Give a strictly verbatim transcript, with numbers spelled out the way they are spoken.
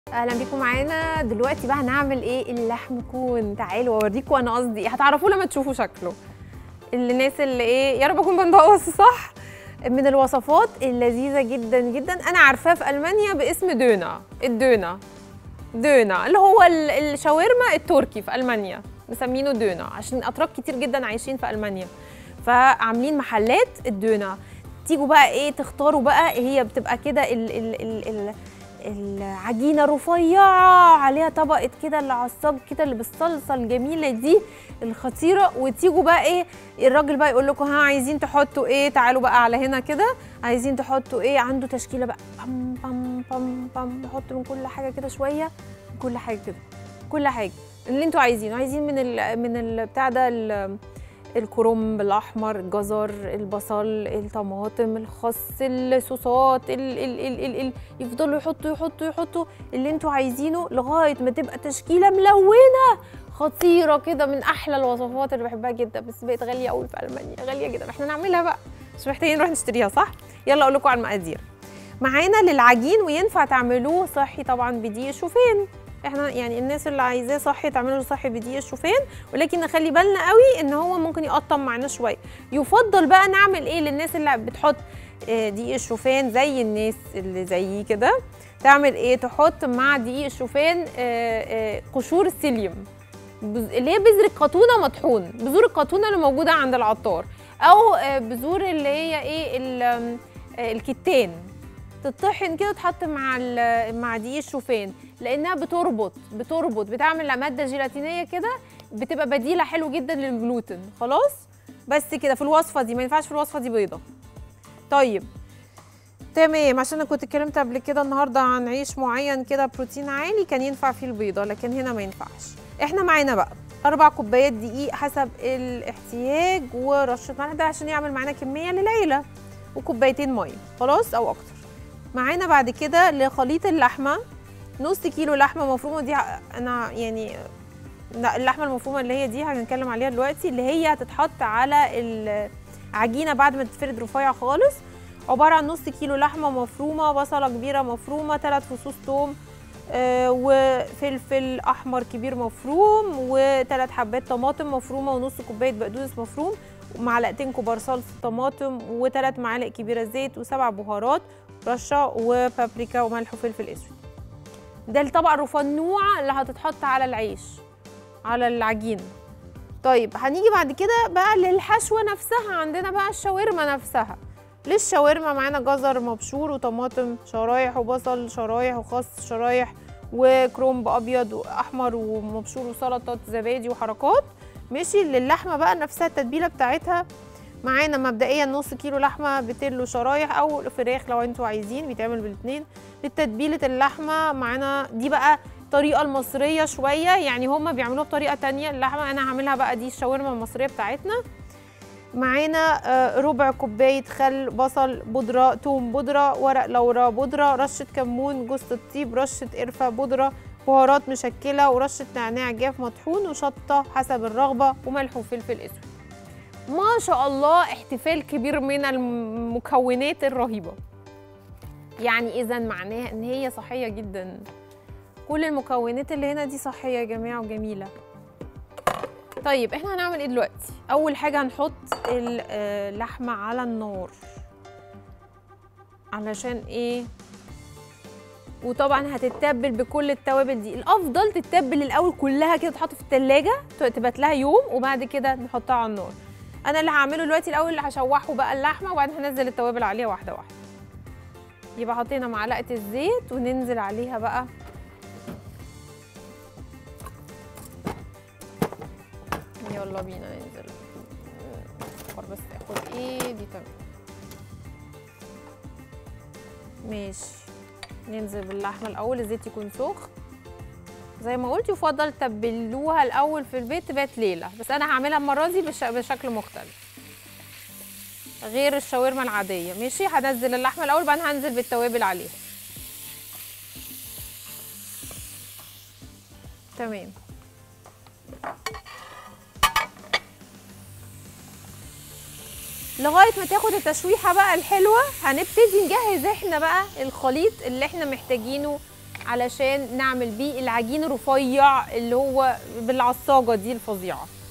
اهلا بيكم معانا. دلوقتي بقى هنعمل ايه؟ اللحم كون. تعالوا اوريكم انا قصدي ايه، هتعرفوه لما تشوفوا شكله. الناس اللي ايه، يا رب اكون بنطقص صح. من الوصفات اللذيذه جدا جدا، انا عارفاه في المانيا باسم دونا. الدونا دونا اللي هو الشاورما التركي في المانيا، مسمينه دونا عشان اتراك كتير جدا عايشين في المانيا، فعاملين محلات الدونا. تيجوا بقى ايه تختاروا بقى، هي بتبقى كده ال ال ال ال العجينه رفيعه عليها طبقه كده العصاج كده اللي بالصلصه الجميله دي الخطيره. وتيجوا بقى ايه، الراجل بقى يقول لكم ها عايزين تحطوا ايه، تعالوا بقى على هنا كده، عايزين تحطوا ايه، عنده تشكيله بقى بام بام بام بام، نحط من كل حاجه كده شويه، كل حاجه كده، كل حاجه اللي انتوا عايزينه. عايزين من ال من البتاع ده الكرنب الاحمر، الجزر، البصل، الطماطم، الخس، الصوصات، ال ال ال ال ال يفضلوا يحطوا يحطوا يحطوا اللي انتوا عايزينه لغايه ما تبقى تشكيله ملونه خطيره كده. من احلى الوصفات اللي بحبها جدا، بس بقت غاليه قوي في المانيا، غاليه جدا. احنا نعملها بقى، مش محتاجين نروح نشتريها صح؟ يلا اقول لكم على المقادير. معانا للعجين، وينفع تعملوه صحي طبعا بدقيق الشوفان. احنا يعني الناس اللي عايزاه صحي تعمله صحي بدقيق الشوفان، ولكن نخلي بالنا قوي ان هو ممكن يقطم معانا شويه. يفضل بقى نعمل ايه للناس اللي بتحط دقيق الشوفان زي الناس اللي زيي كده، تعمل ايه، تحط مع دقيق الشوفان قشور السيليوم، اللي هي بذر القطونه مطحون، بذور القطونه اللي موجوده عند العطار، او بذور اللي هي ايه الكتان، تطحن كده تحط مع مع دقيق الشوفان، لانها بتربط بتربط بتعمل ماده جيلاتينيه كده، بتبقى بديله حلو جدا للجلوتين. خلاص بس كده في الوصفه دي، ما ينفعش في الوصفه دي بيضه. طيب تمام، عشان انا كنت اتكلمت قبل كده النهارده عن عيش معين كده بروتين عالي كان ينفع فيه البيضه، لكن هنا ما ينفعش. احنا معانا بقى اربع كوبايات دقيق حسب الاحتياج، ورشه ملح ده عشان يعمل معانا كميه للعيله، وكوبايتين ميه خلاص او اكتر. معانا بعد كده لخليط اللحمه نص كيلو لحمه مفرومه، دي انا يعني اللحمه المفرومه اللي هي دي هنتكلم عليها دلوقتي، اللي هي هتتحط على العجينه بعد ما تتفرد رفيع خالص. عباره عن نص كيلو لحمه مفرومه، بصله كبيره مفرومه، ثلاث فصوص ثوم، آه وفلفل احمر كبير مفروم، وثلاث حبات طماطم مفرومه، ونص كوبايه بقدونس مفروم، ومعلقتين كبار صلصه طماطم، وثلاث معالق كبيره زيت، وسبع بهارات، رشه وبابريكا وملح وفلفل اسود. ده الطبقه الرفنوعه اللي هتتحط على العيش على العجينه. طيب هنيجي بعد كده بقى للحشوه نفسها. عندنا بقى الشاورما نفسها. للشاورما معانا جزر مبشور، وطماطم شرايح، وبصل شرايح، وخس شرايح، وكرنب ابيض واحمر ومبشور، وسلطه زبادي وحركات. ماشي. للحمه بقى نفسها التتبيله بتاعتها معانا مبدئيا نص كيلو لحمه بتلو شرايح او فراخ لو انتوا عايزين، بيتعمل بالاثنين. لتتبيله اللحمه معانا دي بقى الطريقه المصريه شويه، يعني هما بيعملوها بطريقه تانية اللحمه، انا هعملها بقى دي الشاورما المصريه بتاعتنا. معانا ربع كوبايه خل، بصل بودره، توم بودره، ورق لورا بودره، رشه كمون، جوز الطيب، رشه قرفه بودره، بهارات مشكله، ورشه نعناع جاف مطحون، وشطه حسب الرغبه، وملح وفلفل اسود. ما شاء الله احتفال كبير من المكونات الرهيبه، يعني اذا معناها ان هي صحيه جدا. كل المكونات اللي هنا دي صحيه يا جماعه وجميله. طيب احنا هنعمل ايه دلوقتي؟ اول حاجه هنحط اللحمه على النار. علشان ايه؟ وطبعا هتتبل بكل التوابل دي. الافضل تتبل الاول كلها كده، تحط في التلاجة تبات لها يوم، وبعد كده نحطها على النار. انا اللي هعمله دلوقتي الاول اللي هشوحه بقى اللحمه، وبعدين هنزل التوابل عليها واحده واحده. يبقى حطينا معلقه الزيت وننزل عليها بقى يلا بينا ننزل. بس اخد ايه دي تمام. ماشي، ننزل باللحمه الاول، الزيت يكون سخن زي ما قلت. يفضل تبلوها الاول في البيت تبات ليله، بس انا هعملها المره دي بش... بشكل مختلف غير الشاورما العاديه. ماشي، هنزل اللحمه الاول بعدين هنزل بالتوابل عليها. تمام. لغايه ما تاخد التشويحه بقى الحلوه، هنبتدي نجهز احنا بقى الخليط اللي احنا محتاجينه علشان نعمل بيه العجين الرفيع اللي هو بالعصاجه دي الفظيعه.